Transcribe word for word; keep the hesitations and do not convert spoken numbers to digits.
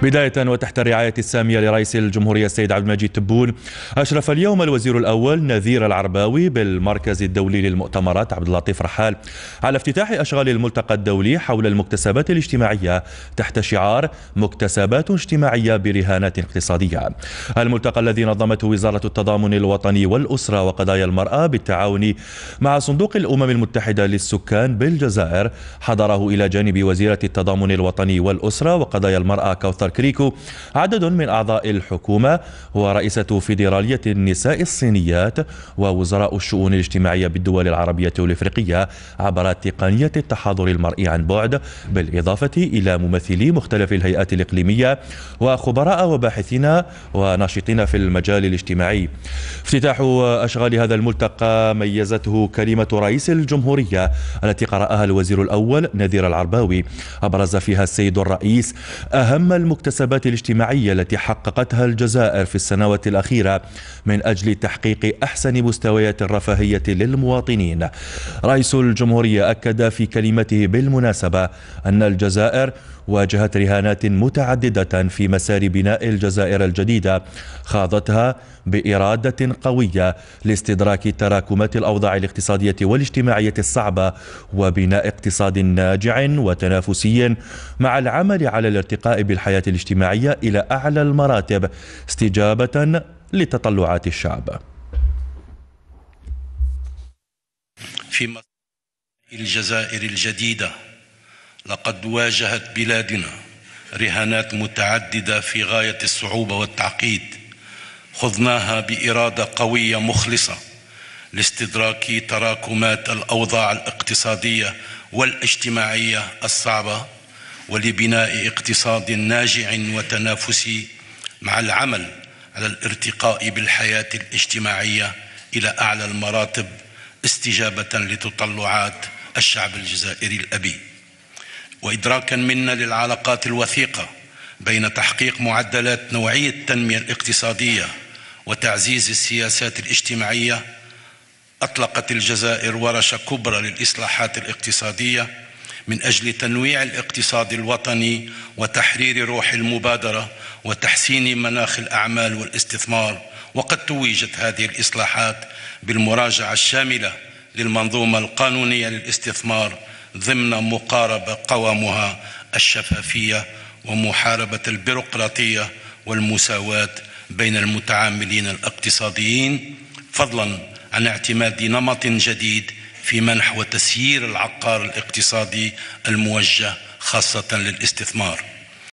بداية وتحت الرعاية السامية لرئيس الجمهورية السيد عبد المجيد تبون، أشرف اليوم الوزير الأول نذير العرباوي بالمركز الدولي للمؤتمرات عبد اللطيف رحال على افتتاح أشغال الملتقى الدولي حول المكتسبات الاجتماعية تحت شعار مكتسبات اجتماعية برهانات اقتصادية. الملتقى الذي نظمته وزارة التضامن الوطني والأسرة وقضايا المرأة بالتعاون مع صندوق الأمم المتحدة للسكان بالجزائر حضره إلى جانب وزيرة التضامن الوطني والأسرة وقضايا المرأة كوثر كريكو عدد من أعضاء الحكومة ورئيسة فيدرالية النساء الصينيات ووزراء الشؤون الاجتماعية بالدول العربية والإفريقية عبر تقنية التحاضر المرئي عن بعد، بالإضافة إلى ممثلي مختلف الهيئات الإقليمية وخبراء وباحثين وناشطين في المجال الاجتماعي. افتتاح أشغال هذا الملتقى ميزته كلمة رئيس الجمهورية التي قرأها الوزير الأول نذير العرباوي. أبرز فيها السيد الرئيس أهم المكتسبات الاجتماعية التي حققتها الجزائر في السنوات الأخيرة من أجل تحقيق أحسن مستويات الرفاهية للمواطنين. رئيس الجمهورية أكد في كلمته بالمناسبة أن الجزائر واجهت رهانات متعددة في مسار بناء الجزائر الجديدة خاضتها بإرادة قوية لاستدراك تراكمات الأوضاع الاقتصادية والاجتماعية الصعبة وبناء اقتصاد ناجع وتنافسي مع العمل على الارتقاء بالحياة الاجتماعية إلى أعلى المراتب استجابة لتطلعات الشعب. في مسار الجزائر الجديدة لقد واجهت بلادنا رهانات متعددة في غاية الصعوبة والتعقيد، خضناها بإرادة قوية مخلصة لاستدراك تراكمات الأوضاع الاقتصادية والاجتماعية الصعبة ولبناء اقتصاد ناجع وتنافسي مع العمل على الارتقاء بالحياة الاجتماعية إلى أعلى المراتب استجابة لتطلعات الشعب الجزائري الأبي، وإدراكا منا للعلاقات الوثيقة بين تحقيق معدلات نوعية التنمية الاقتصادية وتعزيز السياسات الاجتماعية. أطلقت الجزائر ورشة كبرى للإصلاحات الاقتصادية من أجل تنويع الاقتصاد الوطني وتحرير روح المبادرة وتحسين مناخ الأعمال والاستثمار. وقد توجت هذه الإصلاحات بالمراجعة الشاملة للمنظومة القانونية للاستثمار ضمن مقاربة قوامها الشفافية ومحاربة البيروقراطية والمساواة بين المتعاملين الاقتصاديين، فضلا عن اعتماد نمط جديد في منح وتسيير العقار الاقتصادي الموجه خاصة للاستثمار.